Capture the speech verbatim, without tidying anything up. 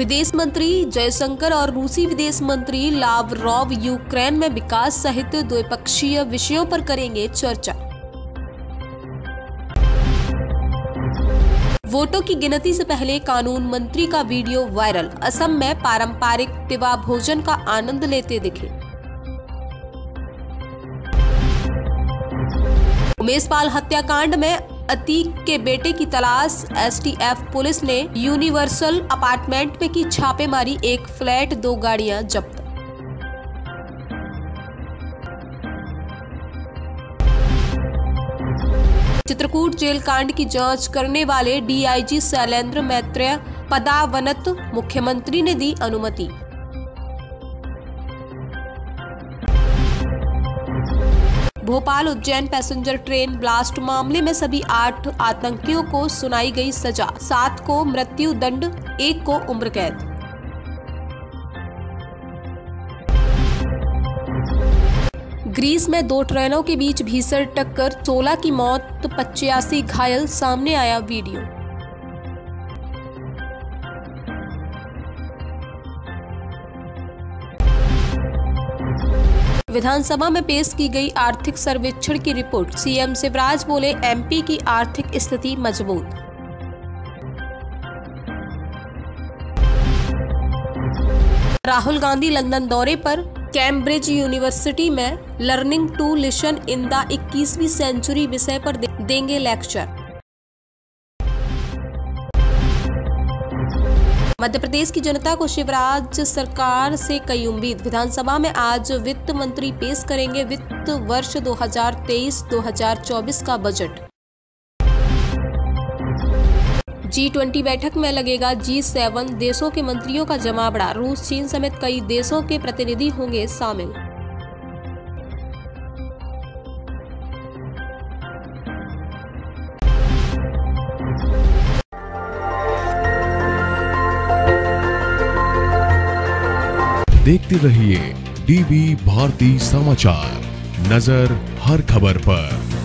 विदेश मंत्री जयशंकर और रूसी विदेश मंत्री लावरोव यूक्रेन में विकास सहित द्विपक्षीय विषयों पर करेंगे चर्चा। वोटों की गिनती से पहले कानून मंत्री का वीडियो वायरल, असम में पारंपरिक तिवा भोजन का आनंद लेते दिखे। उमेश पाल हत्याकांड में अतीक के बेटे की तलाश, एसटीएफ पुलिस ने यूनिवर्सल अपार्टमेंट में की छापेमारी, एक फ्लैट दो गाड़ियां जब्त। चित्रकूट जेल कांड की जांच करने वाले डीआईजी शैलेंद्र मैत्रेय पदावनत, मुख्यमंत्री ने दी अनुमति। Bhopal Ujjain passenger train blast मामले में सभी आठ आतंकियों को सुनाई गई सजा, सात को मृत्यु दंड, एक को उम्र कैद। ग्रीस में दो ट्रेनों के बीच भीषण टक्कर, सोलह की मौत, पचासी घायल, सामने आया वीडियो। विधानसभा में पेश की गई आर्थिक सर्वेक्षण की रिपोर्ट, सीएम शिवराज बोले एमपी की आर्थिक स्थिति मजबूत। राहुल गांधी लंदन दौरे पर, कैम्ब्रिज यूनिवर्सिटी में learning to listen in the इक्कीसवीं सेंचुरी विषय पर देंगे लेक्चर। मध्य प्रदेश की जनता को शिवराज सरकार से कई उम्मीद, विधानसभा में आज वित्त मंत्री पेश करेंगे वित्त वर्ष दो हज़ार तेईस दो हज़ार चौबीस का बजट। जी ट्वेंटी बैठक में लगेगा जी सेवन देशों के मंत्रियों का जमावड़ा, रूस, चीन समेत कई देशों के प्रतिनिधि होंगे शामिल। देखते रहिए डीवी भारती समाचार, नजर हर खबर पर।